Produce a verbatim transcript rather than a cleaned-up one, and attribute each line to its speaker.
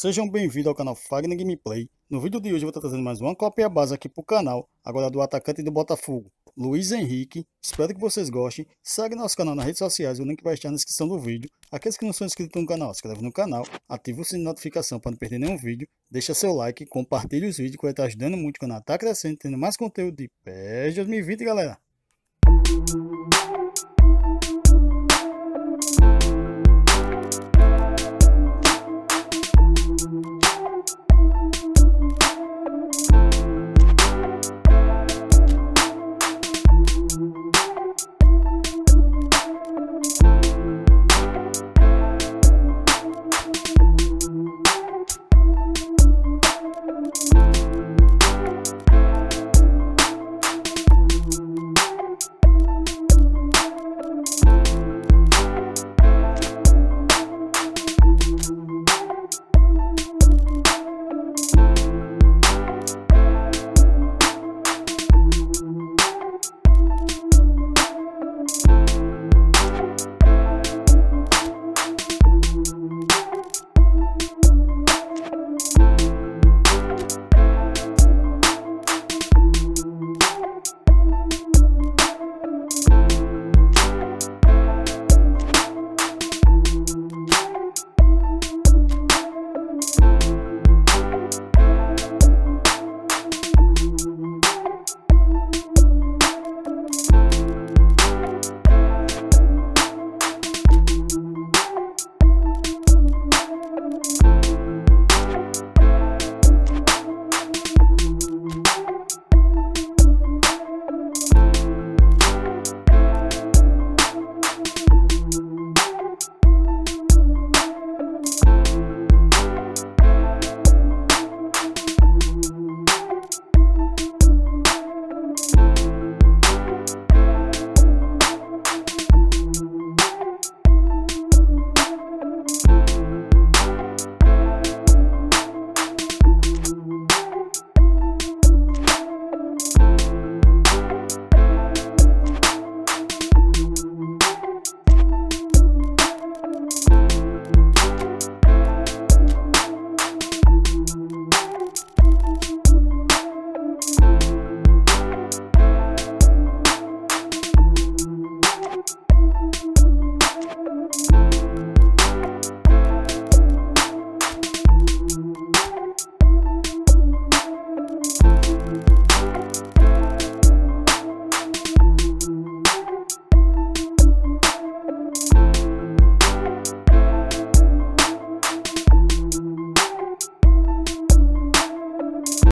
Speaker 1: Sejam bem-vindos ao canal Fagner Gameplay. No vídeo de hoje eu vou estar trazendo mais uma cópia base aqui para o canal, agora do atacante do Botafogo, Luiz Henrique. Espero que vocês gostem. Segue nosso canal nas redes sociais, o link vai estar na descrição do vídeo. Aqueles que não são inscritos no canal, se inscreve no canal, ativa o sininho de notificação para não perder nenhum vídeo, deixa seu like, compartilhe os vídeos que vai estar ajudando muito, o canal está crescendo, tendo mais conteúdo de P E S dois mil e vinte, galera.